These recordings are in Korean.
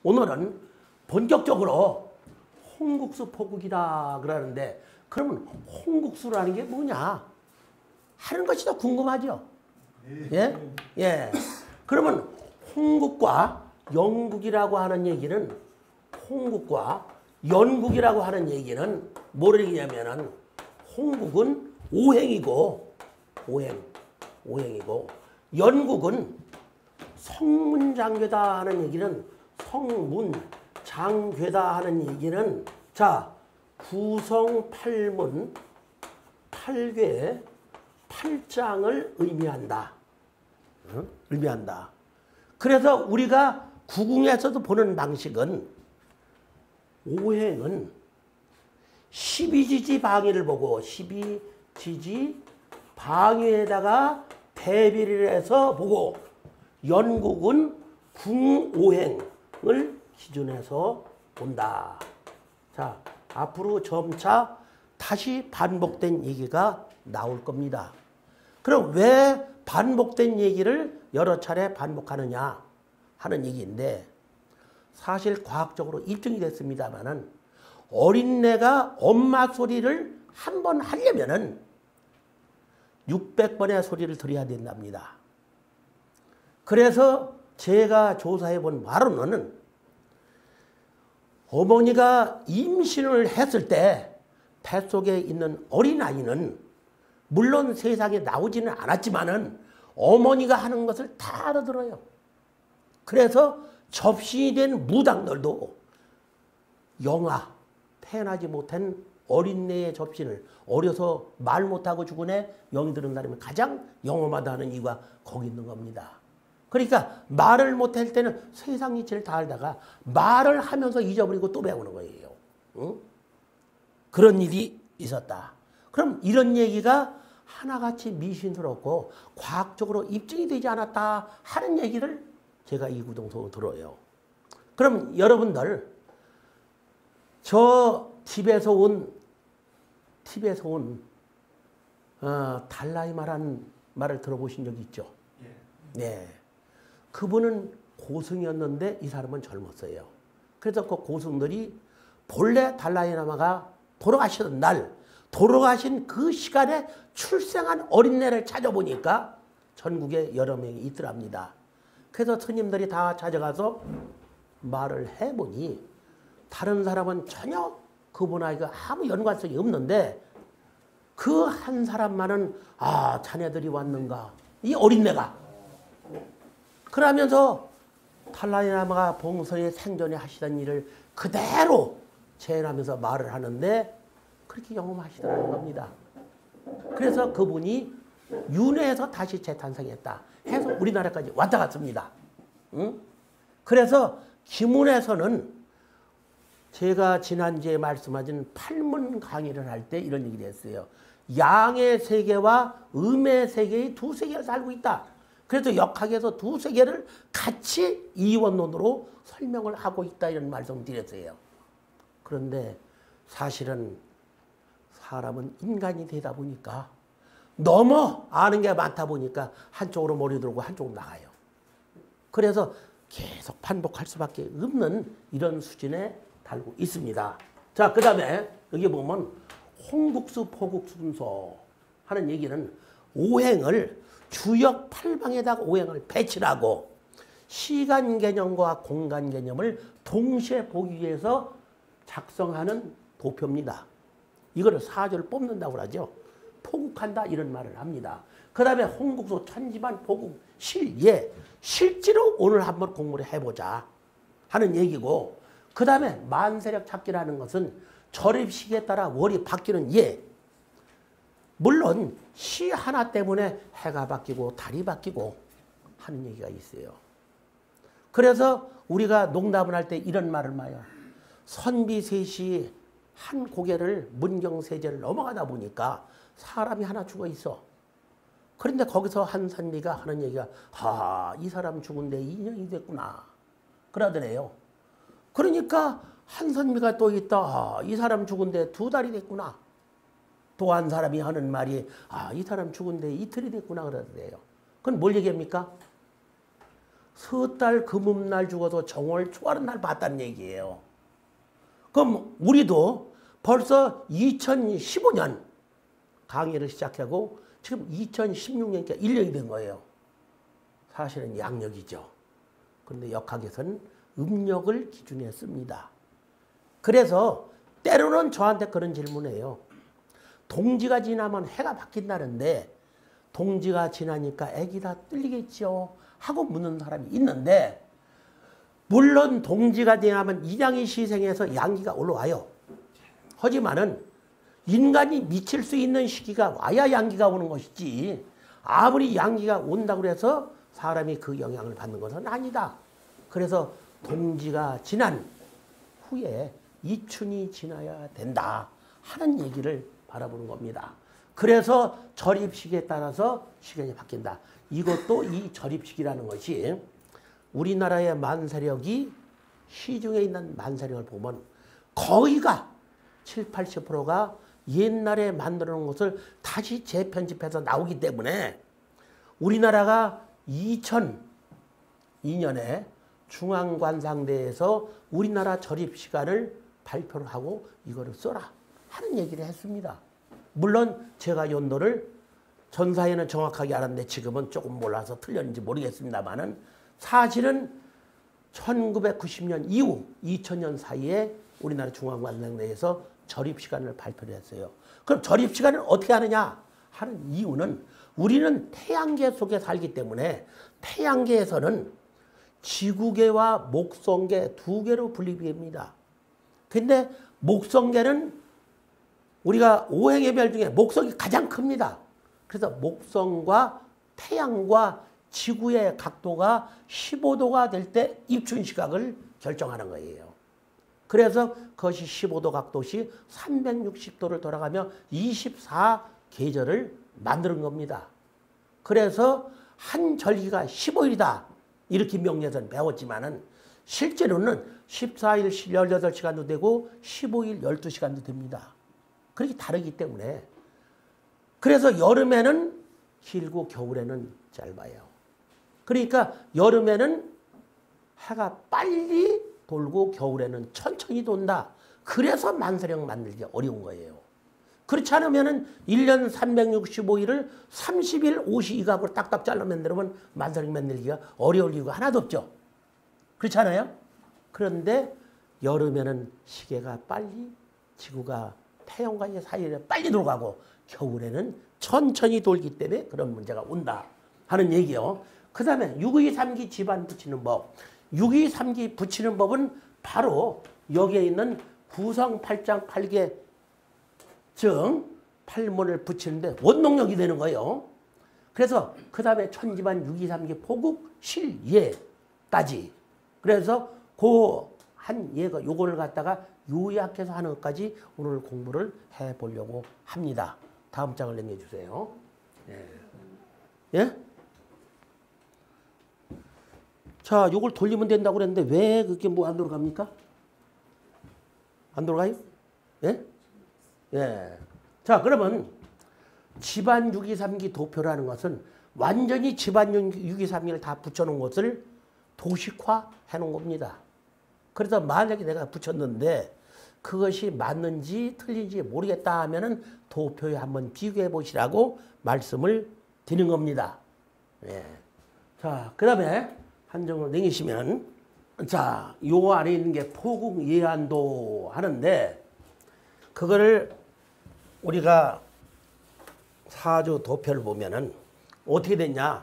오늘은 본격적으로 홍국수 포국이다 그러는데 그러면 홍국수라는 게 뭐냐 하는 것이 더 궁금하죠. 예? 예. 그러면 홍국과 영국이라고 하는 얘기는 홍국과 연국이라고 하는 얘기는 뭐를 얘기냐면은 홍국은 오행이고 오행이고 연국은 성문장괴다 하는 얘기는 성문장괴다 하는 얘기는 자 구성팔문 팔괴 팔장을 의미한다. 응? 의미한다. 그래서 우리가 구궁에서도 보는 방식은 오행은 12지지 방위를 보고 12지지 방위에다가 대비를 해서 보고 연국은 궁오행을 기준해서 본다. 자, 앞으로 점차 다시 반복된 얘기가 나올 겁니다. 그럼 왜 반복된 얘기를 여러 차례 반복하느냐 하는 얘기인데 사실 과학적으로 입증이 됐습니다만은 어린애가 엄마 소리를 한 번 하려면은 600번의 소리를 들어야 된답니다. 그래서 제가 조사해 본 바로는 어머니가 임신을 했을 때 뱃속에 있는 어린아이는 물론 세상에 나오지는 않았지만은 어머니가 하는 것을 다 알아들어요. 그래서 접신된 무당들도 영아, 태어나지 못한 어린애의 접신을 어려서 말 못하고 죽은 애 영이 들은 사람이 가장 영험하다 하는 이유가 거기 있는 겁니다. 그러니까 말을 못할 때는 세상 이치를 다 알다가 말을 하면서 잊어버리고 또 배우는 거예요. 응? 그런 일이 있었다. 그럼 이런 얘기가 하나같이 미신스럽고 과학적으로 입증이 되지 않았다 하는 얘기를 제가 이구동성으로 들어요. 그럼 여러분들 저 팁에서 온 달라이마라는 말을 들어보신 적 있죠? 네. 그분은 고승이었는데 이 사람은 젊었어요. 그래서 그 고승들이 본래 달라이라마가 돌아가시던 날 돌아가신 그 시간에 출생한 어린애를 찾아보니까 전국에 여러 명이 있더랍니다. 그래서 스님들이 다 찾아가서 말을 해보니 다른 사람은 전혀 그분하고 아무 연관성이 없는데 그 한 사람만은 아 자네들이 왔는가 이 어린애가 그러면서 달라이라마가 봉선의 생전에 하시던 일을 그대로 재현하면서 말을 하는데 그렇게 경험하시더라는 겁니다. 그래서 그분이 윤회에서 다시 재탄생했다 해서 우리나라까지 왔다 갔습니다. 응? 그래서 기문에서는 제가 지난주에 말씀하신 팔문 강의를 할 때 이런 얘기를 했어요. 양의 세계와 음의 세계의 두 세계를 살고 있다. 그래서 역학에서 두 세계를 같이 이원론으로 설명을 하고 있다 이런 말씀을 드렸어요. 그런데 사실은 사람은 인간이 되다 보니까 너무 아는 게 많다 보니까 한쪽으로 몰려들고 한쪽으로 나가요. 그래서 계속 반복할 수밖에 없는 이런 수준에 달고 있습니다. 자, 그 다음에 여기 보면 홍국수 포국 순서 하는 얘기는 오행을 주역 팔방에다가 오행을 배치하고 시간 개념과 공간 개념을 동시에 보기 위해서 작성하는 도표입니다. 이거를 사주를 뽑는다고 하죠. 포국한다 이런 말을 합니다. 그 다음에 홍국수 천지만 포국 실예 실제로 오늘 한번 공부를 해보자 하는 얘기고 그 다음에 만세력 찾기라는 것은 절입시기에 따라 월이 바뀌는 예. 물론 시 하나 때문에 해가 바뀌고 달이 바뀌고 하는 얘기가 있어요. 그래서 우리가 농담을 할 때 이런 말을 마요. 선비셋이 한 고개를 문경세제를 넘어가다 보니까 사람이 하나 죽어 있어. 그런데 거기서 한 선비가 하는 얘기가 이 사람 죽은데 2년이 됐구나. 그러더래요. 그러니까 한 선비가 또 있다. 이 사람 죽은데 2달이 됐구나. 또 한 사람이 하는 말이 이 사람 죽은데 이틀이 됐구나 그러더래요. 그건 뭘 얘기합니까? 석 달 금음날 죽어도 정월 초하는 날 봤다는 얘기예요. 그럼 우리도 벌써 2015년 강의를 시작하고 지금 2016년이니까 1년이 된 거예요. 사실은 양력이죠. 그런데 역학에서는 음력을 기준에 씁니다. 그래서 때로는 저한테 그런 질문을 해요. 동지가 지나면 해가 바뀐다는데 동지가 지나니까 애기 다 뜰리겠죠? 하고 묻는 사람이 있는데 물론 동지가 지나면 인양이 시생해서 양기가 올라와요. 하지만은 인간이 미칠 수 있는 시기가 와야 양기가 오는 것이지 아무리 양기가 온다고 해서 사람이 그 영향을 받는 것은 아니다. 그래서 동지가 지난 후에 이춘이 지나야 된다 하는 얘기를 바라보는 겁니다. 그래서 절입시기에 따라서 시간이 바뀐다. 이것도 이 절입시기라는 것이 우리나라의 만세력이 시중에 있는 만세력을 보면 거의가 7, 80%가 옛날에 만들어 놓은 것을 다시 재편집해서 나오기 때문에 우리나라가 2002년에 중앙관상대에서 우리나라 절입시간을 발표를 하고 이거를 써라 하는 얘기를 했습니다. 물론 제가 연도를 전사에는 정확하게 알았는데 지금은 조금 몰라서 틀렸는지 모르겠습니다만은 사실은 1990년 이후 2000년 사이에 우리나라 중앙관상대에서 절입시간을 발표를 했어요. 그럼 절입시간을 어떻게 하느냐 하는 이유는 우리는 태양계 속에 살기 때문에 태양계에서는 지구계와 목성계 두 개로 분립됩니다. 근데 목성계는 우리가 오행의 별 중에 목성이 가장 큽니다. 그래서 목성과 태양과 지구의 각도가 15도가 될 때 입춘시각을 결정하는 거예요. 그래서 그것이 15도 각도시 360도를 돌아가며 24계절을 만드는 겁니다. 그래서 한 절기가 15일이다. 이렇게 명리에서는 배웠지만은 실제로는 14일 18시간도 되고 15일 12시간도 됩니다. 그렇게 다르기 때문에 그래서 여름에는 길고 겨울에는 짧아요. 그러니까 여름에는 해가 빨리 돌고 겨울에는 천천히 돈다. 그래서 만세력 만들기 어려운 거예요. 그렇지 않으면 1년 365일을 30일 52각으로 딱딱 잘라 만들면 만세력 만들기가 어려울 이유가 하나도 없죠. 그렇지 않아요? 그런데 여름에는 시계가 빨리 지구가 태양과 사이에 빨리 돌아가고 겨울에는 천천히 돌기 때문에 그런 문제가 온다 하는 얘기요. 그 다음에 623기 집안 붙이는 법. 623기 붙이는 법은 바로 여기에 있는 구성 8장 8개 즉 팔문을 붙이는데 원동력이 되는 거예요. 그래서 그 다음에 천지반 623기 포국 실예까지 그래서 그 한 예가 요거를 갖다가 요약해서 하는 것까지 오늘 공부를 해보려고 합니다. 다음 장을 넘겨주세요. 예? 예? 자, 요걸 돌리면 된다고 그랬는데 왜 그게 뭐 안 돌아갑니까? 안 돌아가요? 예? 예. 자, 그러면 집안 623기 도표라는 것은 완전히 집안 623기를 다 붙여놓은 것을 도식화 해놓은 겁니다. 그래서 만약에 내가 붙였는데 그것이 맞는지 틀린지 모르겠다 하면은 도표에 한번 비교해 보시라고 말씀을 드리는 겁니다. 예. 자, 그 다음에 한정을 내리시면 자, 요 안에 있는 게 포국 예한도 하는데 그거를 우리가 사주 도표를 보면은 어떻게 됐냐?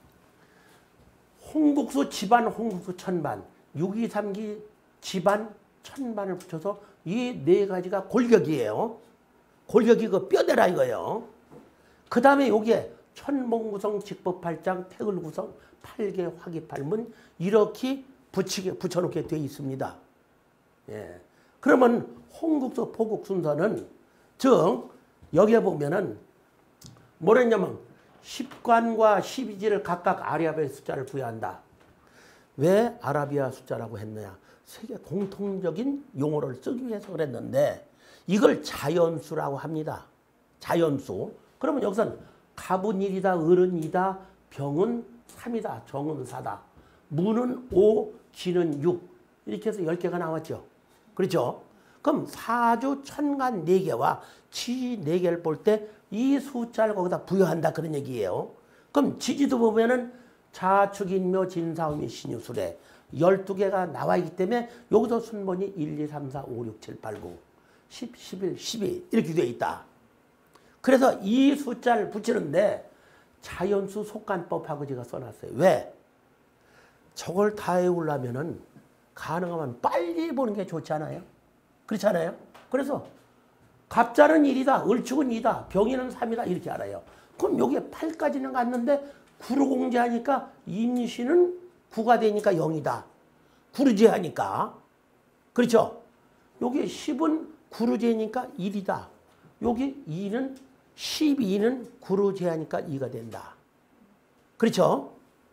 홍국수 집안 홍국수 천반, 623기 집안 천반을 붙여서 이 네 가지가 골격이에요. 골격이 그 뼈대라 이거예요. 그 다음에 여기에 천몽구성 직법팔장 태글구성 8개 화기팔문 이렇게 붙여놓게 되어 있습니다. 예. 그러면 홍국수 포국 순서는 즉 여기에 보면은 뭐랬냐면 10관과 12지를 각각 아라비아 숫자를 부여한다. 왜 아라비아 숫자라고 했느냐? 세계 공통적인 용어를 쓰기 위해서 그랬는데 이걸 자연수라고 합니다. 자연수. 그러면 여기서는 갑은 1이다, 을은 2다, 병은 3이다, 정은 4다. 무는 5, 기는 6 이렇게 해서 10개가 나왔죠. 그렇죠? 그럼 사주 천간 4개와 지지 4개를 볼 때 이 숫자를 거기다 부여한다 그런 얘기예요. 그럼 지지도 보면은 자축인묘 진사오미 신유술에 12개가 나와 있기 때문에 여기서 순번이 1, 2, 3, 4, 5, 6, 7, 8, 9, 10, 11, 12 이렇게 되어 있다. 그래서 이 숫자를 붙이는데 자연수 속간법하고 제가 써놨어요. 왜? 저걸 다 외우려면은 가능하면 빨리 보는 게 좋지 않아요? 그렇지 않아요? 그래서 갑자는 1이다, 을축은 2다, 병인은 3이다 이렇게 알아요. 그럼 여기에 8까지는 갔는데 구로 공제하니까 임시는 9가 되니까 0이다. 구루제하니까. 그렇죠? 여기 10은 구루제니까 1이다. 여기 2는 12는 구루제하니까 2가 된다. 그렇죠?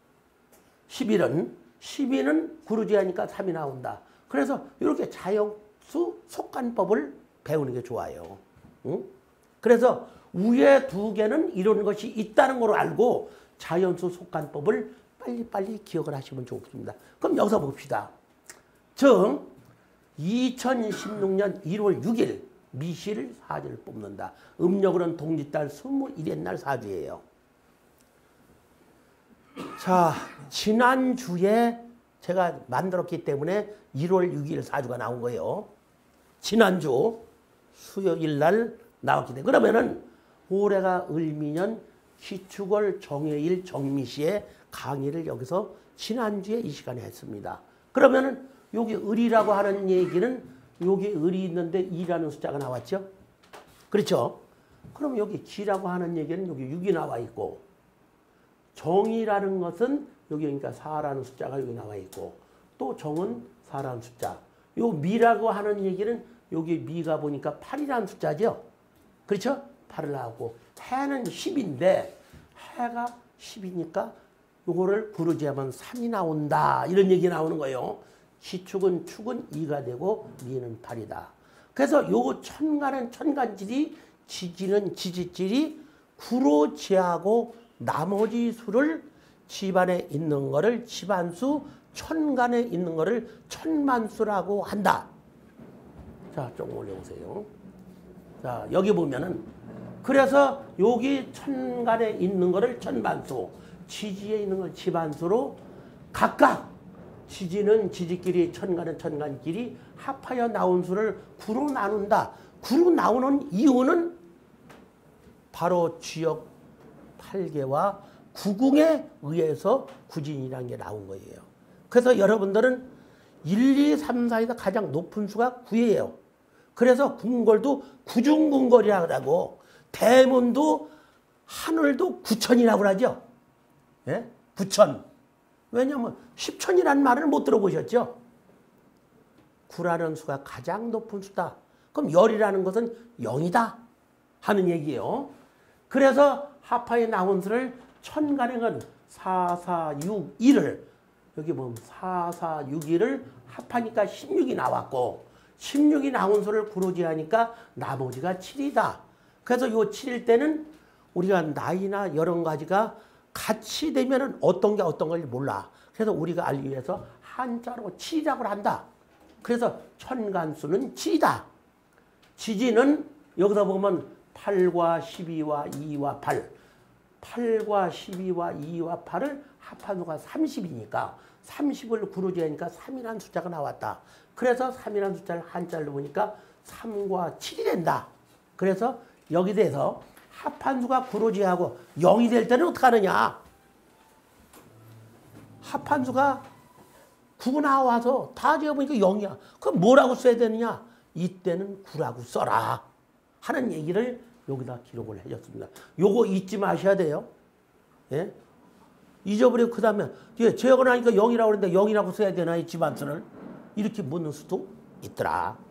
12는 구루제하니까 3이 나온다. 그래서 이렇게 자연수 속간법을 배우는 게 좋아요. 응? 그래서 위에 2개는 이런 것이 있다는 걸 알고 자연수 속간법을 빨리빨리 기억을 하시면 좋습니다. 그럼 여기서 봅시다. 즉 2016년 1월 6일 미실 사주를 뽑는다. 음력으로는 동짓달 21의 날 사주예요. 자, 지난주에 제가 만들었기 때문에 1월 6일 사주가 나온 거예요. 지난주 수요일 날 나왔기 때문에. 그러면은 올해가 을미년 기축월 정해일 정미시의 강의를 여기서 지난주에 이 시간에 했습니다. 그러면은 여기 을이라고 하는 얘기는 여기 을이 있는데 2라는 숫자가 나왔죠? 그렇죠? 그럼 여기 기라고 하는 얘기는 여기 6이 나와 있고 정이라는 것은 여기 그러니까 4라는 숫자가 여기 나와 있고 또 정은 4라는 숫자. 요 미라고 하는 얘기는 여기 미가 보니까 8이라는 숫자죠? 그렇죠? 8을 나오고 해는 10인데 해가 10이니까 요거를 구루제하면 3이 나온다. 이런 얘기 나오는 거예요. 기축은 축은 2가 되고 미는 8이다. 그래서 요 천간은 천간질이 지지는 지지질이 구로 제하고 나머지 수를 집안에 있는 거를 집안수 천간에 있는 거를 천만수라고 한다. 자, 좀 올려보세요. 자, 여기 보면은 그래서 여기 천간에 있는 거를 천만수, 지지에 있는 걸 집안수로 각각 지지는 지지끼리 천간은 천간끼리 합하여 나온 수를 구로 나눈다. 구로 나오는 이유는 바로 지역 8개와 구궁에 의해서 구진이라는 게 나온 거예요. 그래서 여러분들은 1, 2, 3, 4에서 가장 높은 수가 9예요. 그래서 궁궐도 구중궁궐이라고 하고 대문도 하늘도 구천이라고 하죠. 예? 구천. 왜냐하면 10천이라는 말을 못 들어보셨죠? 9라는 수가 가장 높은 수다. 그럼 열이라는 것은 0이다 하는 얘기예요. 그래서 합하에 나온 수를 천간행은 4, 4, 6, 1을 여기 보면 4, 4, 6, 1을 합하니까 16이 나왔고 16이 나온 수를 구로제하니까 나머지가 7이다. 그래서 이 7일 때는 우리가 나이나 여러 가지가 같이 되면 어떤 게 어떤 건지 몰라. 그래서 우리가 알기 위해서 한자로 7이라고 한다. 그래서 천간수는 7이다. 지지는 여기서 보면 8과 12와 2와 8. 8과 12와 2와 8을 합한 수가 30이니까 30을 구로제하니까 3이라는 숫자가 나왔다. 그래서 3이라는 숫자를 한자로 보니까 3과 7이 된다. 그래서 여기 대해서 합한 수가 구로제하고 0이 될 때는 어떻게 하느냐. 합한 수가 9 나와서 다 재어보니까 0이야. 그럼 뭐라고 써야 되느냐. 이때는 9라고 써라 하는 얘기를 여기다 기록을 해줬습니다. 요거 잊지 마셔야 돼요. 예? 잊어버리고 그 다음에 제어가 나니까 0이라고 그랬는데 0이라고 써야 되나 이 집안수를 이렇게 묻는 수도 있더라.